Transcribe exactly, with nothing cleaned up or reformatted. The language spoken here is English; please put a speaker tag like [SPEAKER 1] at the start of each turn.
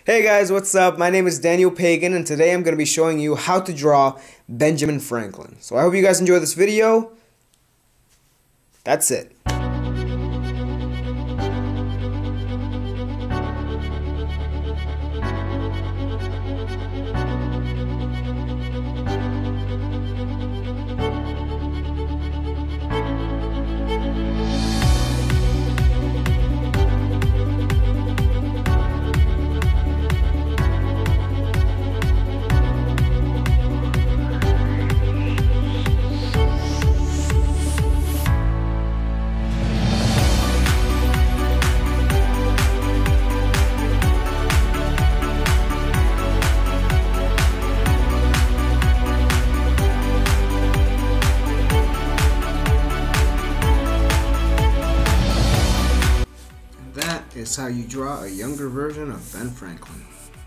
[SPEAKER 1] Hey guys, what's up? My name is Daniel Pagan, and today I'm going to be showing you how to draw Benjamin Franklin. So I hope you guys enjoy this video. That's it. That is how you draw a younger version of Ben Franklin.